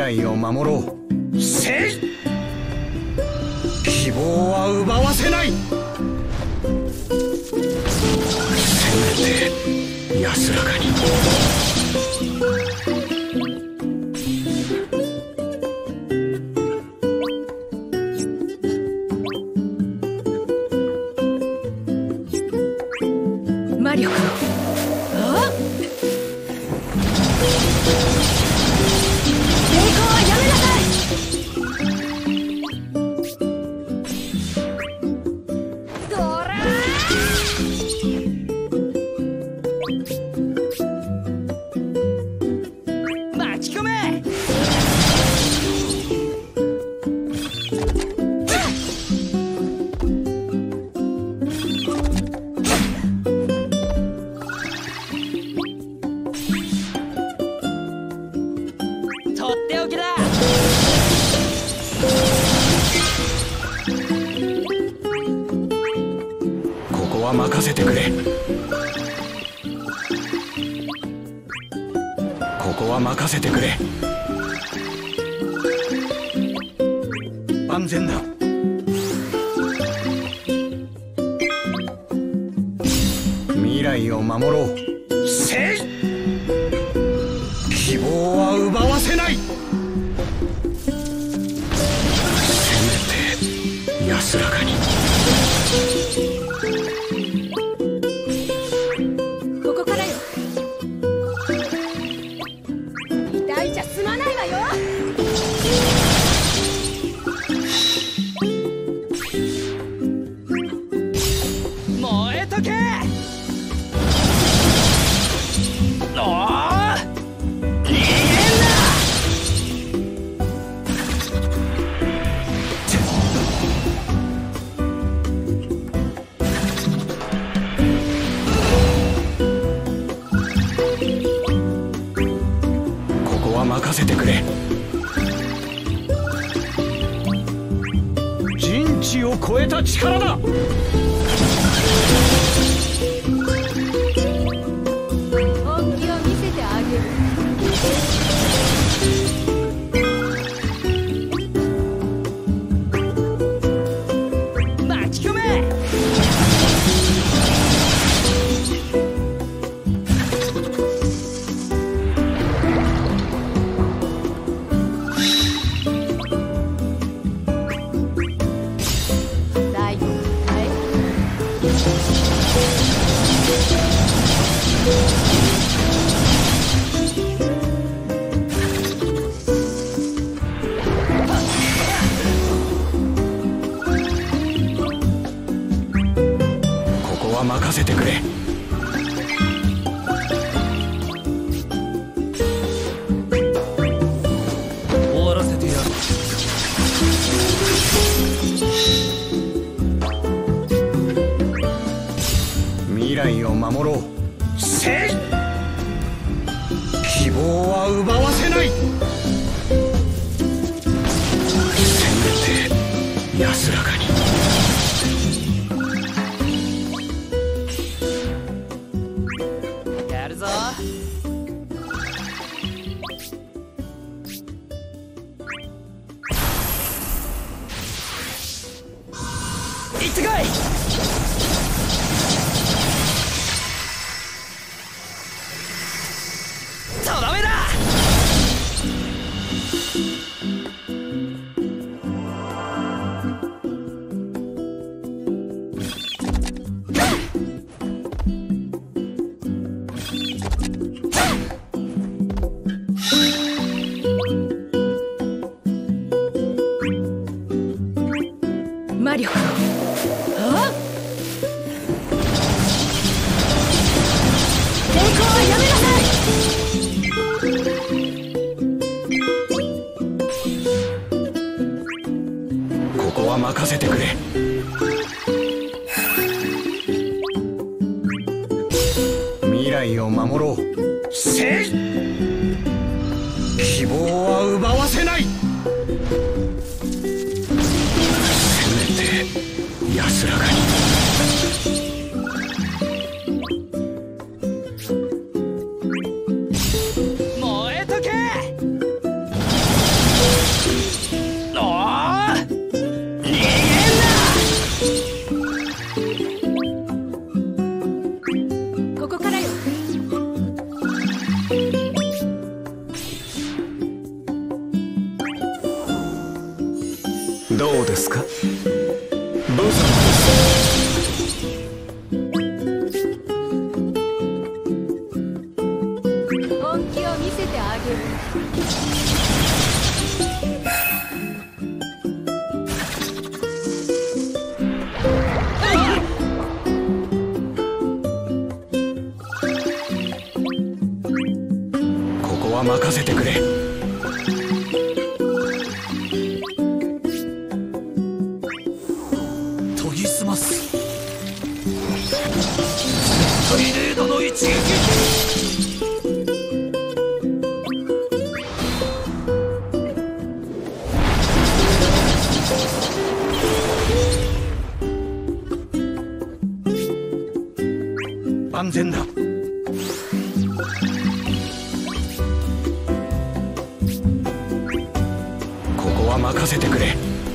来を守ろう。せい！希望は奪わせない。せめて安らかに。 魔力。あ？抵抗はやめなさい。 任せてくれ。ここは任せてくれ。安全だ。未来を守ろう。せい！希望は奪わせない。せめて安らかに。任せてくれ。人知を超えた力だ。 本気を見せてあげる。 巻き込め。 任せてくれ。 終わらせてやる。 未来を守ろう。せい！希望は奪わせない。せめて安らかに。 行ってこい。とどめだ。 魔力。あ？抵抗はやめなさい。ここは任せてくれ。未来を守ろう。せい！希望は奪わせない。安らかに。 燃えとけ。 ですか？どうぞ。 本気を見せてあげる。 ここは任せてくれ。 研ぎ澄ますトリレードの一撃。 安全だ。ここは任せてくれ。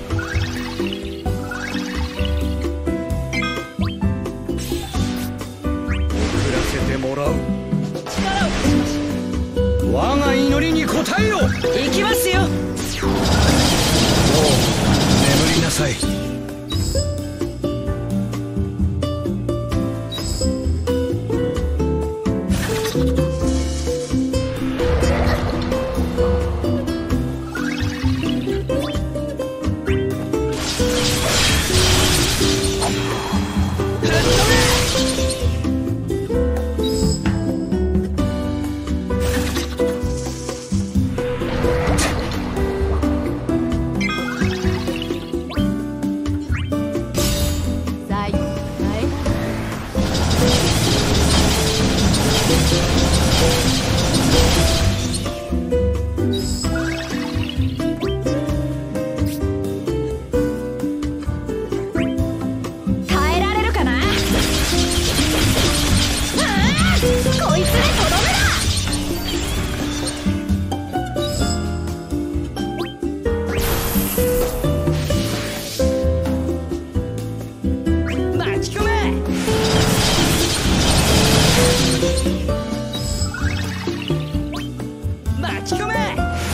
送らせてもらう。 力を貸しましょう。 我が祈りに応えよ。 行きますよ。 もう眠りなさい。 最後耐え耐えられるかな。こいつでとどめだ。巻き込め。巻き込め。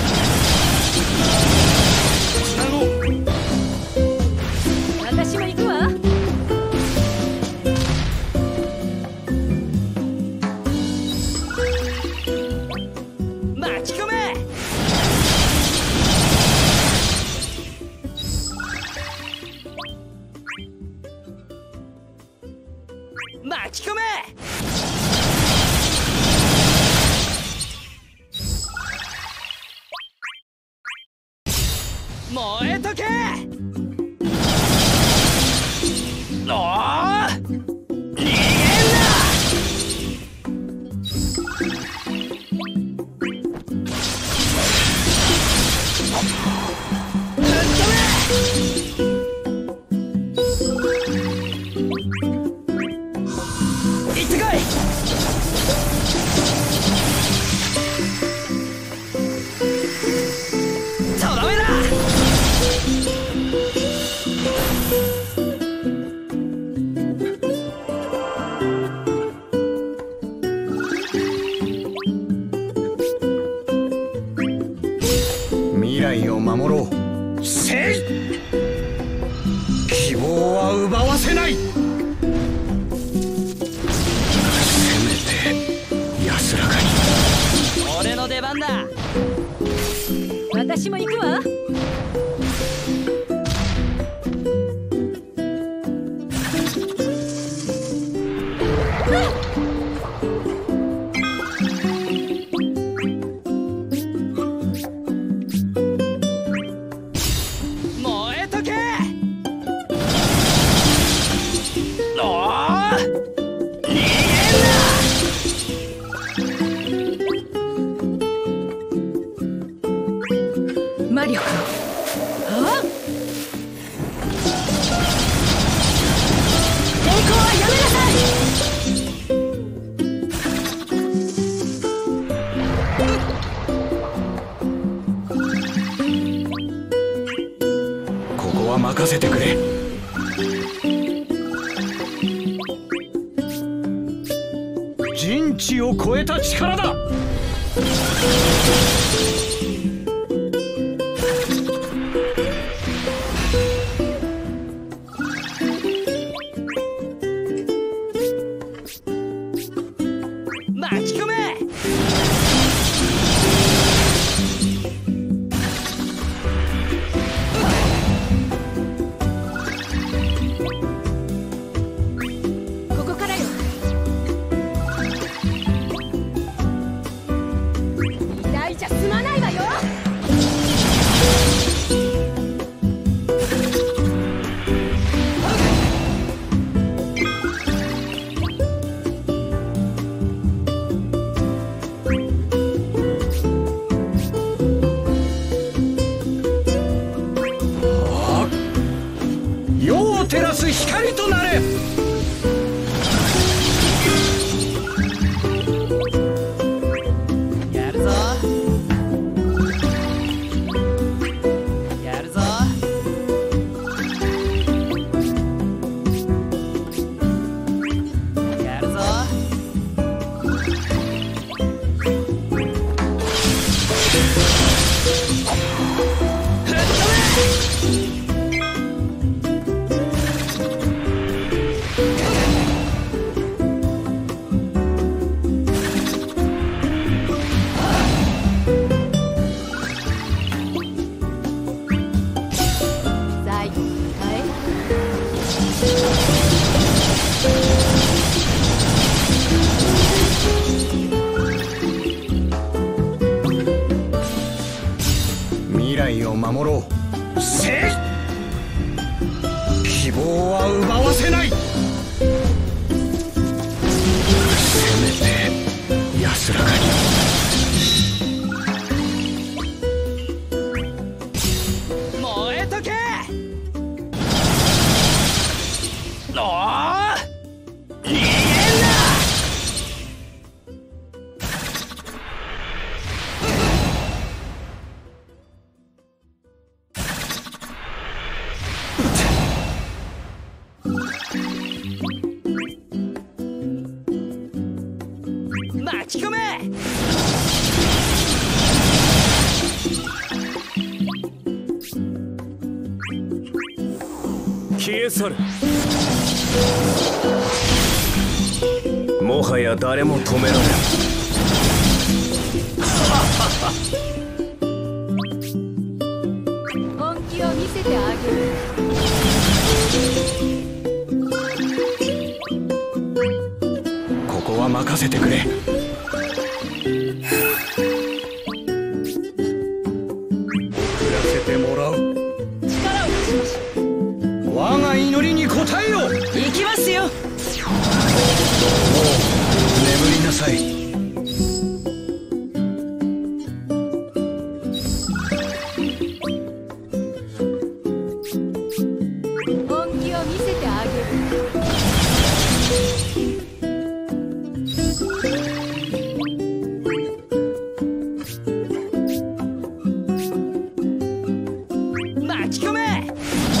つなごう。 私も行くわ。 巻き込め。巻き込め。燃えとけ。おー逃げんな。行ってこい。とどめだ。 未来を守ろう。せい。希望は奪わせない。せめて安らかに。 俺の出番だ。 私も行くわ。 燃えとけ。おー逃げんな。 魔力を。あっ。抵抗はやめなさい。 ここは任せてくれ。人知を超えた力だ。 巻き込め。 ここからよ。2台じゃ済まないわよ。 夜を照らす光となれ。 やるぞ。やるぞ。やるぞ。 最後かい。 未来を守ろう。せい。希望は奪わせない。せめて安らかに。 燃えとけ。おお、逃げんな。巻き込め。 消え去る。もはや誰も止められん。 本気を見せてあげる。 ここは任せてくれ。暮らせてもらう。 力を貸しましょう。 我が祈りに応えよ。 行きますよ。 もう眠りなさい。 本気を見せてあげる。 巻き込め。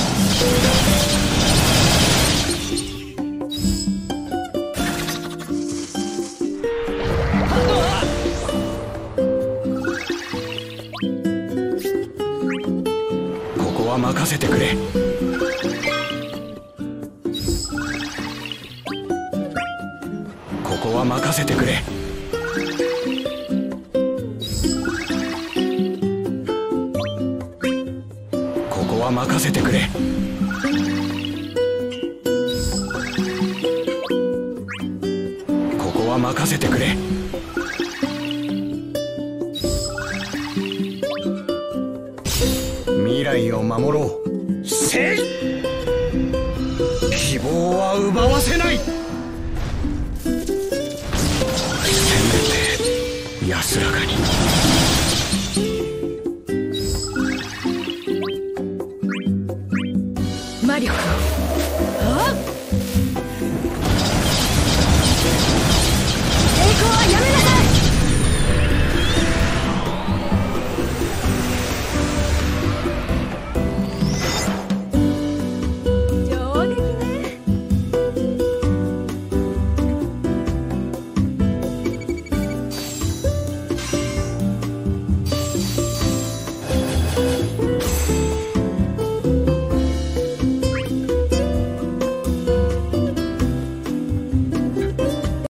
ここは任せてくれ。ここは任せてくれ。ここは任せてくれ。ここは任せてくれ。未来を守ろう。せい。希望は奪わせない。せめて安らかに。 魔力を。あっ。抵抗はやめな